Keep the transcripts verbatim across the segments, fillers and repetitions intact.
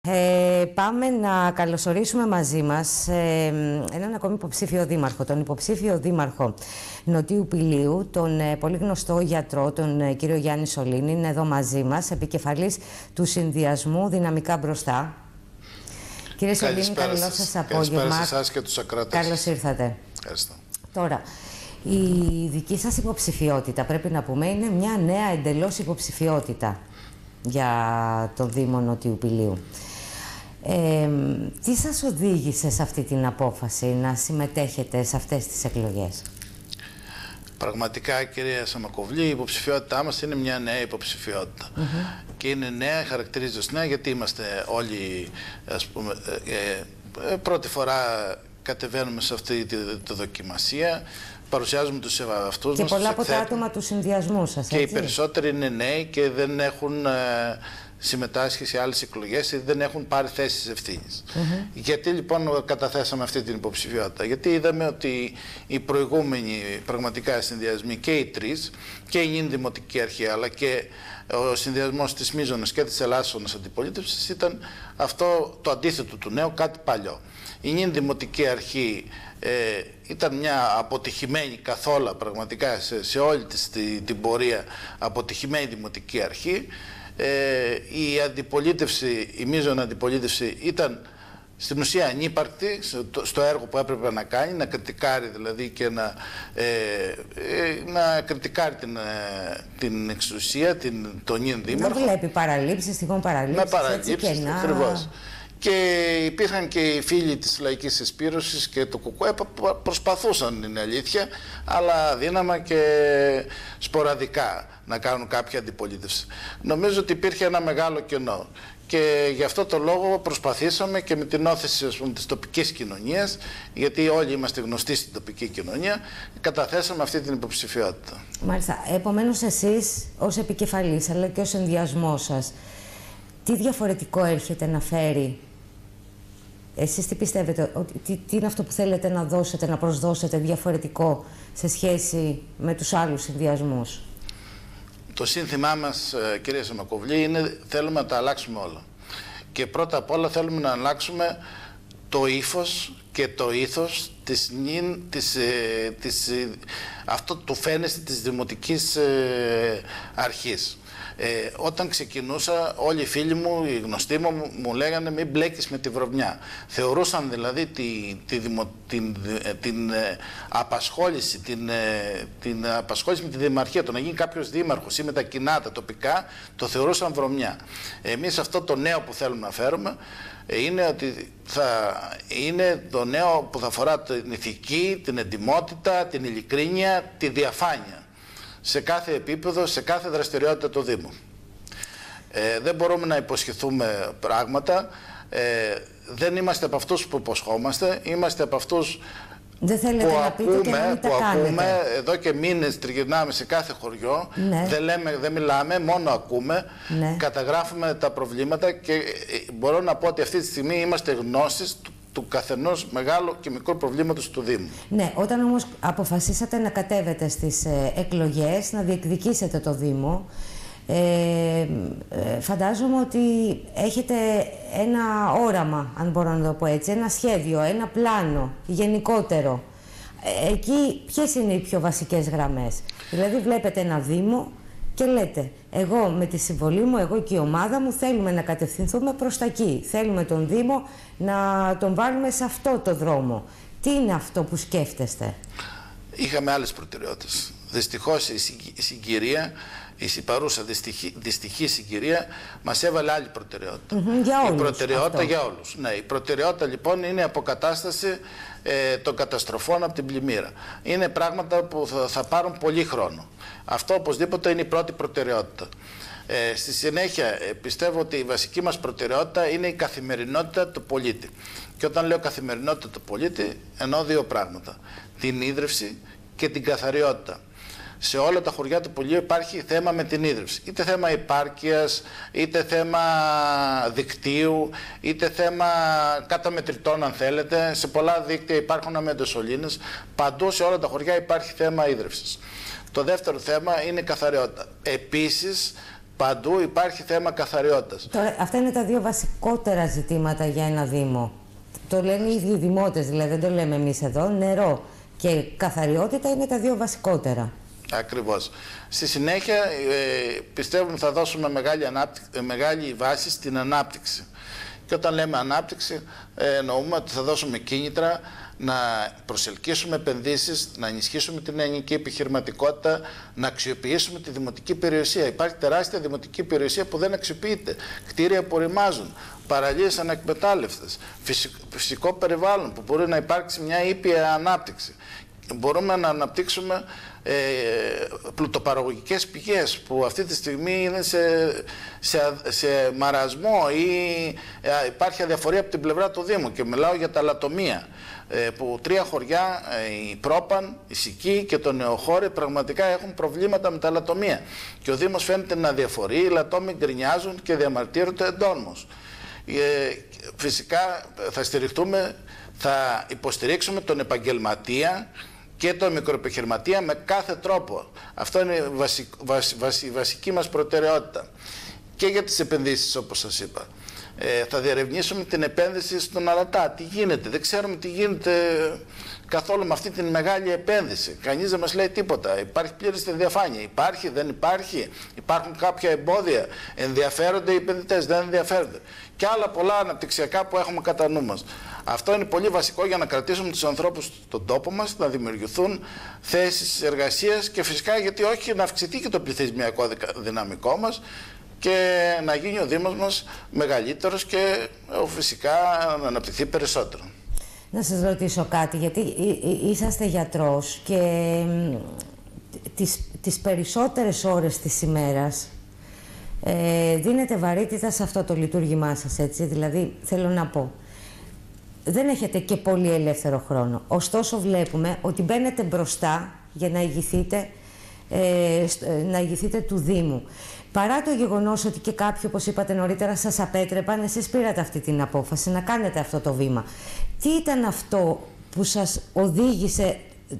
Ε, πάμε να καλωσορίσουμε μαζί μας ε, έναν ακόμη υποψήφιο δήμαρχο, τον υποψήφιο δήμαρχο Νοτίου Πηλίου, τον ε, πολύ γνωστό γιατρό, τον ε, κύριο Γιάννη Σωλήνη. Είναι εδώ μαζί μας, επικεφαλής του συνδυασμού Δυναμικά Μπροστά. Κύριε Σωλήνη, καλό σας απόγευμα. Καλησπέρα σε εσάς και τους ακροατές. Καλώς ήρθατε. Ευχαριστώ. Τώρα, η δική σας υποψηφιότητα, πρέπει να πούμε, είναι μια νέα εντελώς υποψηφιότητα για το Δήμο Νοτιού Πηλίου. Ε, τι σας οδήγησε σε αυτή την απόφαση να συμμετέχετε σε αυτές τις εκλογές? Πραγματικά, κυρία Σαμακοβλή, η υποψηφιότητά μας είναι μια νέα υποψηφιότητα. Mm-hmm. Και είναι νέα, χαρακτηρίζεται ως νέα, γιατί είμαστε όλοι, ας πούμε, ε, ε, πρώτη φορά κατεβαίνουμε σε αυτή τη, τη δοκιμασία. Παρουσιάζουμε τους εαυτούς και μας. Και πολλά από τα άτομα του συνδυασμού σας, και έτσι? Οι περισσότεροι είναι νέοι και δεν έχουν ε, συμμετάσχει σε άλλες εκλογές ή δεν έχουν πάρει θέσεις ευθύνης. Mm-hmm. Γιατί λοιπόν καταθέσαμε αυτή την υποψηφιότητα? Γιατί είδαμε ότι οι προηγούμενοι πραγματικά συνδυασμοί, και οι τρεις, και η νυν Δημοτική Αρχή, αλλά και ο συνδυασμός της μείζωνας και της ελάσσονας αντιπολίτευσης ήταν αυτό το αντίθετο του νέου, κάτι παλιό. Η νυν Δημοτική Αρχή ε, ήταν μια αποτυχημένη καθόλου, πραγματικά σε, σε όλη της τη, την πορεία, αποτυχημένη Δημοτική Αρχή. Ε, η αντιπολίτευση, η μείζωνα αντιπολίτευση ήταν στην ουσία ανύπαρκτη στο έργο που έπρεπε να κάνει, να κριτικάρει δηλαδή και να, ε, ε, να κριτικάρει την, ε, την εξουσία, την, τον νυν δήμαρχο. Να βλέπει παραλήψεις, τυχόν παραλήψεις. Με παραλήψεις, να... ακριβώς. Και υπήρχαν και οι φίλοι της Λαϊκής Συσπήρωσης και το ΚΚΕ που προσπαθούσαν, είναι αλήθεια, αλλά δύναμα και σποραδικά να κάνουν κάποια αντιπολίτευση. Νομίζω ότι υπήρχε ένα μεγάλο κενό. Και γι' αυτό το λόγο προσπαθήσαμε και με την όθηση, ας πούμε, της τοπικής κοινωνίας, γιατί όλοι είμαστε γνωστοί στην τοπική κοινωνία, καταθέσαμε αυτή την υποψηφιότητα. Μάλιστα. Επομένως, εσείς ως επικεφαλής, αλλά και ο συνδυασμός σας, τι διαφορετικό έρχεται να φέρει? Εσείς τι πιστεύετε, ότι, τι, τι είναι αυτό που θέλετε να δώσετε, να προσδώσετε διαφορετικό σε σχέση με τους άλλους συνδυασμούς? Το σύνθημά μας, κυρία Σαμακοβλή, είναι θέλουμε να τα αλλάξουμε όλα. Και πρώτα απ' όλα θέλουμε να αλλάξουμε το ύφος και το ήθος της, της, της, αυτό του φαίνεστη της Δημοτικής Αρχής. Ε, όταν ξεκινούσα, όλοι οι φίλοι μου, οι γνωστοί μου, μου λέγανε μην μπλέκεις με τη βρωμιά. Θεωρούσαν δηλαδή τη, τη δημο, την, την ε, απασχόληση, την, ε, την απασχόληση με τη δημαρχία, το να γίνει κάποιος δήμαρχος ή με τα κοινά, τα τοπικά, το θεωρούσαν βρωμιά. Εμείς αυτό το νέο που θέλουμε να φέρουμε ε, είναι ότι θα είναι το νέο που θα αφορά την ηθική, την εντιμότητα, την ειλικρίνεια, τη διαφάνεια σε κάθε επίπεδο, σε κάθε δραστηριότητα του Δήμου. Ε, δεν μπορούμε να υποσχεθούμε πράγματα, ε, δεν είμαστε από αυτούς που υποσχόμαστε, είμαστε από αυτούς δεν θέλετε που, να ακούμε, πείτε και να μην τα που ακούμε, κάνετε. εδώ και μήνες τριγυρνάμε σε κάθε χωριό, ναι. δεν, λέμε, δεν μιλάμε, μόνο ακούμε, ναι. καταγράφουμε τα προβλήματα και μπορώ να πω ότι αυτή τη στιγμή είμαστε γνώστες του του καθενός μεγάλου και μικρού προβλήματος του Δήμου. Ναι, όταν όμως αποφασίσατε να κατέβετε στις ε, εκλογές, να διεκδικήσετε το Δήμο, ε, ε, φαντάζομαι ότι έχετε ένα όραμα, αν μπορώ να το πω έτσι, ένα σχέδιο, ένα πλάνο γενικότερο. Ε, εκεί ποιες είναι οι πιο βασικές γραμμές? Δηλαδή βλέπετε ένα Δήμο και λέτε, εγώ με τη συμβολή μου, εγώ και η ομάδα μου θέλουμε να κατευθυνθούμε προς τα εκεί. Θέλουμε τον Δήμο να τον βάλουμε σε αυτό το δρόμο. Τι είναι αυτό που σκέφτεστε? Είχαμε άλλες προτεραιότητες. Δυστυχώς η συγκυρία, η παρούσα δυστυχή, δυστυχή συγκυρία μας έβαλε άλλη προτεραιότητα. Mm-hmm, για όλους. Η προτεραιότητα αυτό. για όλους. Ναι, η προτεραιότητα λοιπόν είναι η αποκατάσταση ε, των καταστροφών από την πλημμύρα. Είναι πράγματα που θα, θα πάρουν πολύ χρόνο. Αυτό οπωσδήποτε είναι η πρώτη προτεραιότητα. Ε, στη συνέχεια ε, πιστεύω ότι η βασική μας προτεραιότητα είναι η καθημερινότητα του πολίτη. Και όταν λέω καθημερινότητα του πολίτη εννοώ δύο πράγματα. Την ίδρυυση και την καθαριότητα. Σε όλα τα χωριά του Πηλίου υπάρχει θέμα με την ίδρυυση. Είτε θέμα επάρκειας, είτε θέμα δικτύου, είτε θέμα καταμετρητών αν θέλετε. Σε πολλά δίκτυα υπάρχουν αμεντοσωλήνες. Παντού σε όλα τα χωριά υπάρχει θέμα ίδρυυσης. Το δεύτερο θέμα είναι η καθαριότητα. Επίσης, παντού υπάρχει θέμα καθαριότητας. Τώρα, αυτά είναι τα δύο βασικότερα ζητήματα για ένα Δήμο. Το λένε οι ίδιοι δημότες, δηλαδή δεν το λέμε εμείς εδώ. Νερό και καθαριότητα είναι τα δύο βασικότερα. Ακριβώς. Στη συνέχεια ε, πιστεύουμε θα δώσουμε μεγάλη, μεγάλη βάση στην ανάπτυξη. Και όταν λέμε ανάπτυξη ε, εννοούμε ότι θα δώσουμε κίνητρα να προσελκύσουμε επενδύσεις, να ενισχύσουμε την ελληνική επιχειρηματικότητα, να αξιοποιήσουμε τη δημοτική περιουσία. Υπάρχει τεράστια δημοτική περιουσία που δεν αξιοποιείται. Κτίρια που ρημάζουν, παραλίες ανεκμετάλλευτες, φυσικό περιβάλλον που μπορεί να υπάρξει μια ήπια ανάπτυξη. Μπορούμε να αναπτύξουμε ε, πλουτοπαραγωγικές πηγές που αυτή τη στιγμή είναι σε, σε, σε μαρασμό ή ε, υπάρχει αδιαφορία από την πλευρά του Δήμου, και μιλάω για τα λατομεία ε, που τρία χωριά, ε, η Πρόπαν, η Σική και το Νεοχώρι πραγματικά έχουν προβλήματα με τα λατομεία και ο Δήμος φαίνεται να αδιαφορεί, οι λατόμοι γκρινιάζουν και διαμαρτύρονται εντόνως. Ε, φυσικά θα στηριχτούμε, θα υποστηρίξουμε τον επαγγελματία και τον μικροεπιχειρηματία με κάθε τρόπο. Αυτό είναι βασι, βασι, βασι, η βασική μας προτεραιότητα. Και για τις επενδύσεις, όπως σας είπα. Ε, θα διερευνήσουμε την επένδυση στον Αλατά. Τι γίνεται, δεν ξέρουμε τι γίνεται καθόλου με αυτή την μεγάλη επένδυση. Κανείς δεν μας λέει τίποτα. Υπάρχει πλήρης διαφάνεια. Υπάρχει, δεν υπάρχει. Υπάρχουν κάποια εμπόδια. Ενδιαφέρονται οι επενδυτές, δεν ενδιαφέρονται. Και άλλα πολλά αναπτυξιακά που έχουμε κατά νου μας. Αυτό είναι πολύ βασικό για να κρατήσουμε τους ανθρώπους στον τόπο μας, να δημιουργηθούν θέσεις εργασίας και φυσικά γιατί όχι να αυξηθεί και το πληθυσμιακό δυναμικό μας και να γίνει ο Δήμος μας μεγαλύτερος και φυσικά να αναπτυχθεί περισσότερο. Να σας ρωτήσω κάτι, γιατί είσαστε γιατρός και τις, τις περισσότερες ώρες της ημέρας ε, δίνετε βαρύτητα σε αυτό το λειτουργήμά σας, έτσι, δηλαδή θέλω να πω. Δεν έχετε και πολύ ελεύθερο χρόνο. Ωστόσο βλέπουμε ότι μπαίνετε μπροστά για να ηγηθείτε, ε, να ηγηθείτε του Δήμου. Παρά το γεγονός ότι και κάποιοι, όπως είπατε νωρίτερα, σας απέτρεπαν, εσείς πήρατε αυτή την απόφαση να κάνετε αυτό το βήμα. Τι ήταν αυτό που σας οδήγησε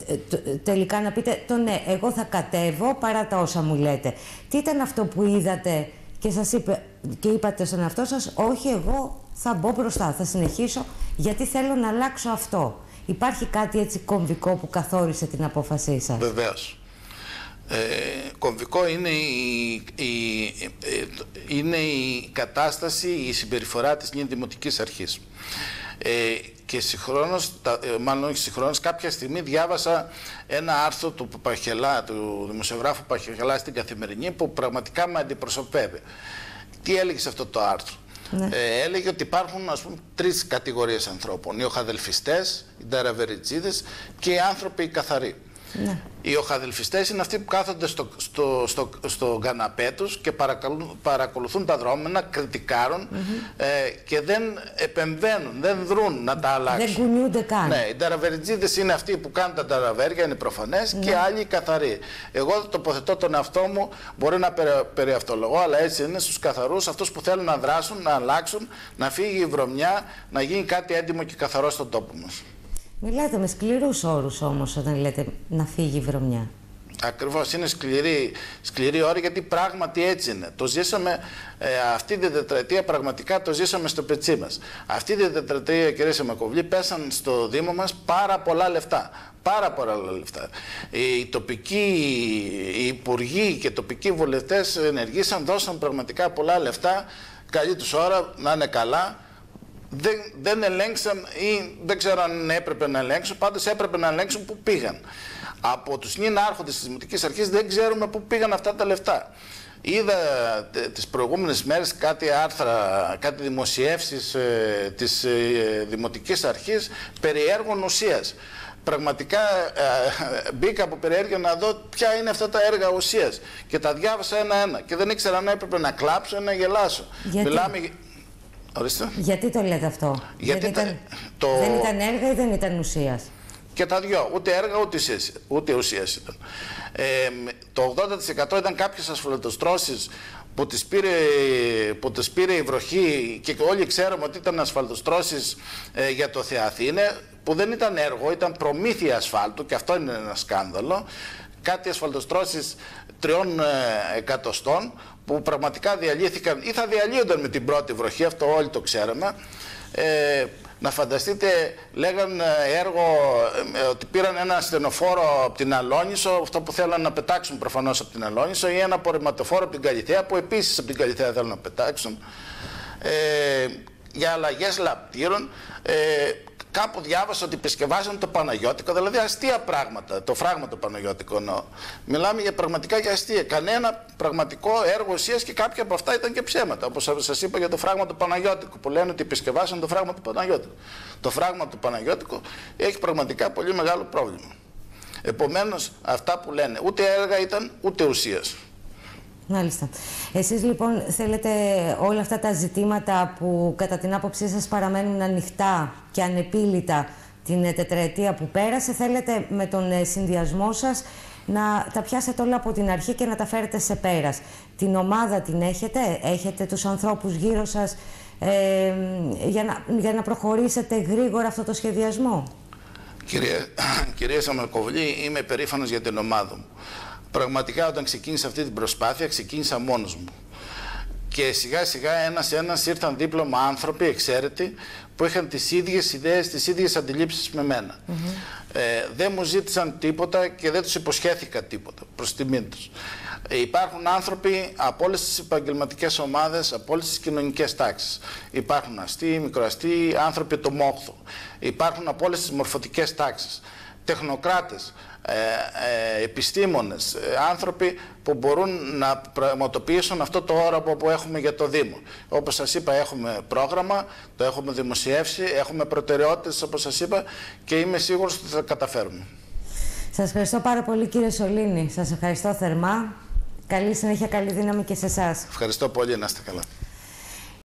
τελικά να πείτε το ναι, εγώ θα κατέβω παρά τα όσα μου λέτε? Τι ήταν αυτό που είδατε και σας είπε και είπατε στον εαυτό σας, όχι, εγώ θα μπω μπροστά, θα συνεχίσω γιατί θέλω να αλλάξω αυτό? Υπάρχει κάτι έτσι κομβικό που καθόρισε την απόφασή σας? Βεβαίως. Ε, κομβικό είναι η, η, είναι η κατάσταση, η συμπεριφορά της νέας Δημοτικής Αρχής. Ε, και συγχρόνως, μάλλον όχι συγχρόνως, κάποια στιγμή διάβασα ένα άρθρο του Παχελά, του δημοσιογράφου Παχελά στην Καθημερινή, που πραγματικά με αντιπροσωπεύει. Τι έλεγε σε αυτό το άρθρο? Ναι. Ε, έλεγε ότι υπάρχουν, ας πούμε, τρεις κατηγορίες ανθρώπων. Οι οχαδελφιστές, οι νταραβεριτζίδες και οι άνθρωποι οι καθαροί. Ναι. Οι οχαδελφιστές είναι αυτοί που κάθονται στο, στο, στο, στο καναπέ τους και παρακολουθούν τα δρόμενα, κριτικάρουν mm-hmm. ε, και δεν επεμβαίνουν, δεν δρούν να τα αλλάξουν. Δεν κουνιούνται καν. Ναι, οι νταραβεριτζίδες είναι αυτοί που κάνουν τα νταραβέρια, είναι προφανές, ναι. Και άλλοι οι καθαροί. Εγώ τοποθετώ τον εαυτό μου, μπορεί να περιαυτολογώ, αλλά έτσι είναι, στους καθαρούς, αυτούς που θέλουν να δράσουν, να αλλάξουν, να φύγει η βρωμιά, να γίνει κάτι έντιμο και καθαρό στον τόπο μας. Μιλάτε με σκληρούς όρους όμως όταν λέτε να φύγει η βρωμιά. Ακριβώς, είναι σκληρή, σκληρή όρη γιατί πράγματι έτσι είναι. Το ζήσαμε ε, αυτή την τετραετία, πραγματικά το ζήσαμε στο πετσί μας. Αυτή την τετραετία, κυρία Σεμακοβλή, πέσαν στο Δήμο μας πάρα πολλά λεφτά. Πάρα πολλά λεφτά. Οι τοπικοί οι υπουργοί και τοπικοί βουλευτές ενεργήσαν, δώσαν πραγματικά πολλά λεφτά. Καλή τους ώρα, να είναι καλά. Δεν, δεν ελέγξαν ή δεν ξέρω αν έπρεπε να ελέγξουν, πάντως έπρεπε να ελέγξουν πού πήγαν. Από τους νυν άρχοντες της Δημοτικής Αρχής δεν ξέρουμε πού πήγαν αυτά τα λεφτά. Είδα τις προηγούμενες μέρες κάτι άρθρα, κάτι δημοσιεύσεις ε, της ε, Δημοτικής Αρχής περί έργων ουσίας. Πραγματικά ε, μπήκα από περιέργεια να δω ποια είναι αυτά τα έργα ουσίας και τα διάβασα ένα-ένα και δεν ήξερα αν έπρεπε να κλάψω ή να γελάσω. Γιατί? Μιλάμε... Ορίστε. Γιατί το λέτε αυτό? Γιατί δεν, τα... ήταν... το... δεν ήταν έργα ή δεν ήταν ουσίας? Και τα δυο, ούτε έργα ούτε ουσίας, ούτε ουσίας ήταν. Ε, το ογδόντα τοις εκατό ήταν κάποιες ασφαλτοστρώσεις που τις, πήρε, που τις πήρε η βροχή και όλοι ξέρουμε ότι ήταν ασφαλτοστρώσεις ε, για το Θεαθήνε, που δεν ήταν έργο, ήταν προμήθεια ασφάλτου και αυτό είναι ένα σκάνδαλο. Κάτι ασφαλτοστρώσεις τριών ε, εκατοστών που πραγματικά διαλύθηκαν ή θα διαλύονταν με την πρώτη βροχή, αυτό όλοι το ξέραμε. Ε, να φανταστείτε, λέγαν έργο ε, ότι πήραν ένα ασθενοφόρο από την Αλόνισο, αυτό που θέλαν να πετάξουν προφανώς από την Αλόνισο, ή ένα απορριμματοφόρο από την Καλιθέα, που επίσης από την Καλιθέα θέλουν να πετάξουν, ε, για αλλαγές λαπτήρων. Ε, Κάπου διάβασα ότι επισκευάζαν το Παναγιώτικο, δηλαδή αστεία πράγματα, το φράγμα το Παναγιώτικο. No. Μιλάμε για πραγματικά για αστεία. Κανένα πραγματικό έργο ουσίας και κάποια από αυτά ήταν και ψέματα. Όπως σας είπα για το φράγμα του Παναγιώτικου, που λένε ότι επισκευάζαν το φράγμα του Παναγιώτικου. Το φράγμα του Παναγιώτικου έχει πραγματικά πολύ μεγάλο πρόβλημα. Επομένως, αυτά που λένε ούτε έργα ήταν ούτε ουσίας. Μάλιστα. Εσείς λοιπόν θέλετε όλα αυτά τα ζητήματα που κατά την άποψή σας παραμένουν ανοιχτά και ανεπίλητα την τετραετία που πέρασε, θέλετε με τον συνδυασμό σας να τα πιάσετε όλα από την αρχή και να τα φέρετε σε πέρας. Την ομάδα την έχετε, έχετε τους ανθρώπους γύρω σας ε, για, να, για να προχωρήσετε γρήγορα αυτό το σχεδιασμό. Κυρία, κυρία Σαμακοβλή, είμαι περήφανος για την ομάδα μου. Πραγματικά όταν ξεκίνησα αυτή την προσπάθεια, ξεκίνησα μόνος μου. Και σιγά σιγά ένας ένας ήρθαν δίπλωμα άνθρωποι εξαίρετοι που είχαν τις ίδιες ιδέες, τις ίδιες αντιλήψεις με μένα. Mm-hmm. ε, δεν μου ζήτησαν τίποτα και δεν τους υποσχέθηκα τίποτα προς τιμήν τους. Ε, υπάρχουν άνθρωποι από όλες τις επαγγελματικές ομάδες, από όλες τις κοινωνικές τάξεις. Υπάρχουν αστεί, μικροαστεί, άνθρωποι το μόχθο. Υπάρχουν από όλες τις μορφωτικές τάξεις. Τεχνοκράτες, ε, ε, επιστήμονες, ε, άνθρωποι που μπορούν να πραγματοποιήσουν αυτό το όραμα που έχουμε για το Δήμο. Όπως σας είπα, έχουμε πρόγραμμα, το έχουμε δημοσιεύσει, έχουμε προτεραιότητες όπως σας είπα και είμαι σίγουρος ότι θα καταφέρουμε. Σας ευχαριστώ πάρα πολύ κύριε Σωλήνη, σας ευχαριστώ θερμά. Καλή συνέχεια, καλή δύναμη και σε εσάς. Ευχαριστώ πολύ, να είστε καλά.